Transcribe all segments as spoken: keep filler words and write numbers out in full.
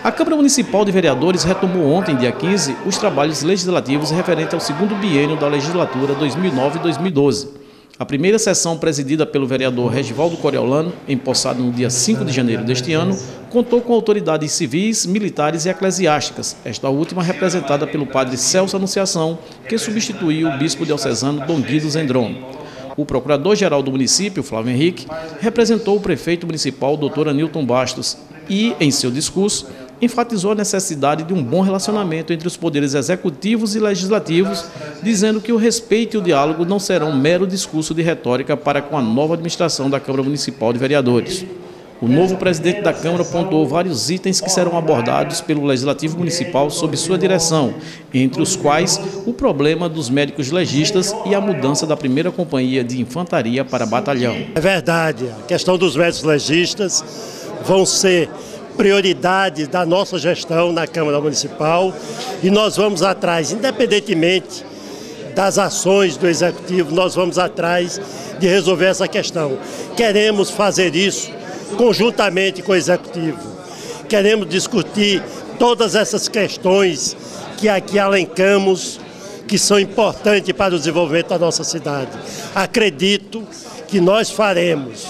A Câmara Municipal de Vereadores retomou ontem, dia quinze, os trabalhos legislativos referentes ao segundo biênio da legislatura dois mil e nove a dois mil e doze. A primeira sessão, presidida pelo vereador Regivaldo Coriolano, empossado no dia cinco de janeiro deste ano, contou com autoridades civis, militares e eclesiásticas, esta última representada pelo padre Celso Anunciação, que substituiu o bispo diocesano Dom Guido Zendron. O procurador-geral do município, Flávio Henrique, representou o prefeito municipal, doutor Anilton Bastos, e, em seu discurso, enfatizou a necessidade de um bom relacionamento entre os poderes executivos e legislativos, dizendo que o respeito e o diálogo não serão um mero discurso de retórica para com a nova administração da Câmara Municipal de Vereadores. O novo presidente da Câmara pontuou vários itens que serão abordados pelo Legislativo Municipal sob sua direção, entre os quais o problema dos médicos legistas e a mudança da primeira companhia de infantaria para batalhão. É verdade, a questão dos médicos legistas vão ser prioridade da nossa gestão na Câmara Municipal e nós vamos atrás, independentemente das ações do Executivo, nós vamos atrás de resolver essa questão. Queremos fazer isso conjuntamente com o Executivo. Queremos discutir todas essas questões que aqui elencamos, que são importantes para o desenvolvimento da nossa cidade. Acredito que nós faremos,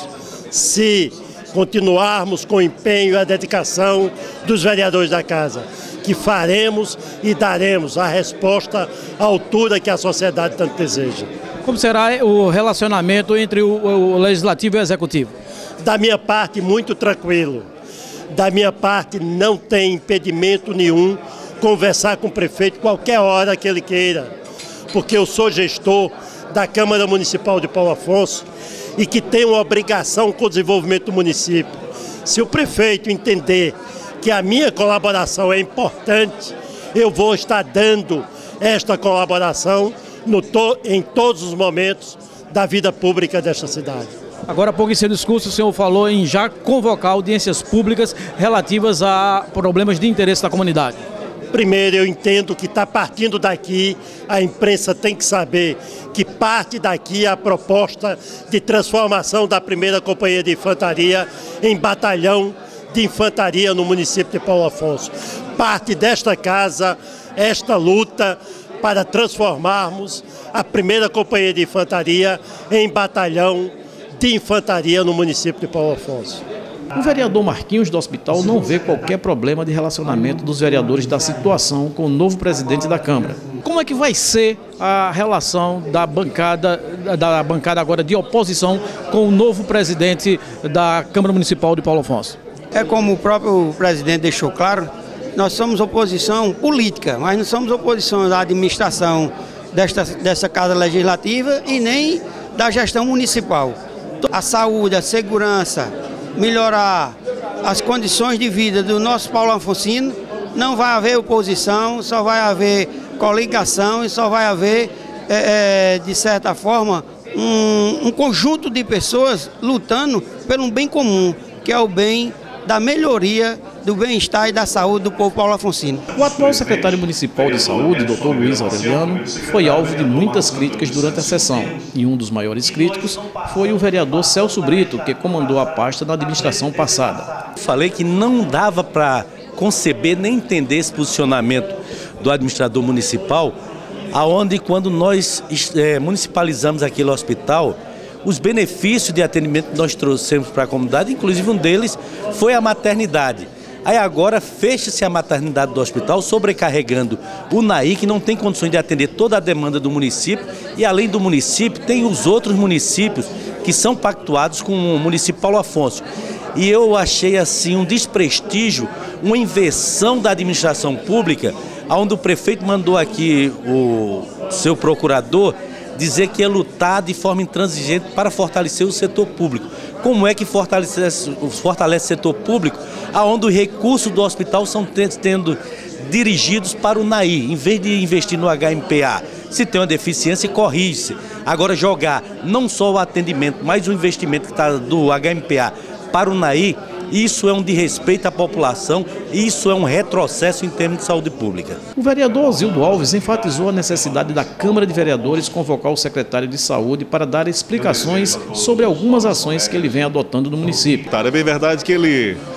se continuarmos com o empenho e a dedicação dos vereadores da Casa, que faremos e daremos a resposta à altura que a sociedade tanto deseja. Como será o relacionamento entre o, o Legislativo e o Executivo? Da minha parte, muito tranquilo. Da minha parte, não tem impedimento nenhum conversar com o prefeito qualquer hora que ele queira, porque eu sou gestor da Câmara Municipal de Paulo Afonso e que tem uma obrigação com o desenvolvimento do município. Se o prefeito entender que a minha colaboração é importante, eu vou estar dando esta colaboração no to, em todos os momentos da vida pública desta cidade. Agora há pouco em seu discurso o senhor falou em já convocar audiências públicas relativas a problemas de interesse da comunidade. Primeiro, eu entendo que está partindo daqui, a imprensa tem que saber que parte daqui a proposta de transformação da primeira companhia de infantaria em batalhão de infantaria no município de Paulo Afonso. Parte desta casa, esta luta para transformarmos a primeira companhia de infantaria em batalhão de infantaria no município de Paulo Afonso. O vereador Marquinhos do Hospital não vê qualquer problema de relacionamento dos vereadores da situação com o novo presidente da Câmara. Como é que vai ser a relação da bancada, da bancada agora de oposição com o novo presidente da Câmara Municipal de Paulo Afonso? É como o próprio presidente deixou claro, nós somos oposição política, mas não somos oposição da administração desta, dessa Casa Legislativa e nem da gestão municipal. A saúde, a segurança, melhorar as condições de vida do nosso Paulo Afonsino, não vai haver oposição, só vai haver coligação e só vai haver, é, é, de certa forma, um, um conjunto de pessoas lutando pelo bem comum, que é o bem da melhoria do bem-estar e da saúde do povo Paulo Afonsino. O atual secretário municipal de saúde, doutor Luiz Aureliano, foi alvo de muitas críticas durante a sessão. E um dos maiores críticos foi o vereador Celso Brito, que comandou a pasta na administração passada. Falei que não dava para conceber nem entender esse posicionamento do administrador municipal, aonde quando nós é, municipalizamos aquele hospital, os benefícios de atendimento que nós trouxemos para a comunidade, inclusive um deles foi a maternidade. Aí agora fecha-se a maternidade do hospital, sobrecarregando o N A I, que não tem condições de atender toda a demanda do município, e além do município, tem os outros municípios que são pactuados com o município Paulo Afonso. E eu achei assim um desprestígio, uma inversão da administração pública, onde o prefeito mandou aqui o seu procurador dizer que ia lutar de forma intransigente para fortalecer o setor público. Como é que fortalece, fortalece o setor público, aonde os recursos do hospital são tendo dirigidos para o N A I, em vez de investir no H M P A? Se tem uma deficiência, corrige-se. Agora jogar não só o atendimento, mas o investimento que está do H M P A para o N A I, isso é um desrespeito à população, isso é um retrocesso em termos de saúde pública. O vereador Osildo Alves enfatizou a necessidade da Câmara de Vereadores convocar o secretário de Saúde para dar explicações sobre algumas ações que ele vem adotando no município. É bem verdade que ele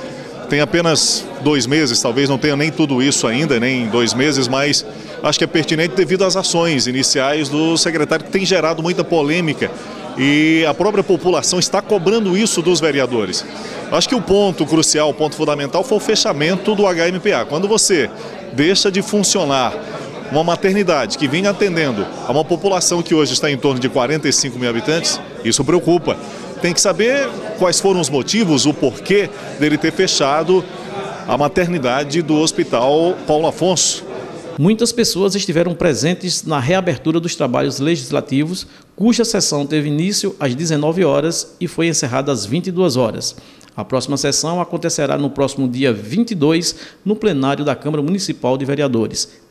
tem apenas dois meses, talvez não tenha nem tudo isso ainda, nem dois meses, mas acho que é pertinente devido às ações iniciais do secretário, que tem gerado muita polêmica e a própria população está cobrando isso dos vereadores. Acho que o ponto crucial, o ponto fundamental foi o fechamento do H M P A. Quando você deixa de funcionar uma maternidade que vinha atendendo a uma população que hoje está em torno de quarenta e cinco mil habitantes, isso preocupa. Tem que saber quais foram os motivos, o porquê dele ter fechado a maternidade do Hospital Paulo Afonso. Muitas pessoas estiveram presentes na reabertura dos trabalhos legislativos, cuja sessão teve início às dezenove horas e foi encerrada às vinte e duas horas. A próxima sessão acontecerá no próximo dia vinte e dois, no plenário da Câmara Municipal de Vereadores.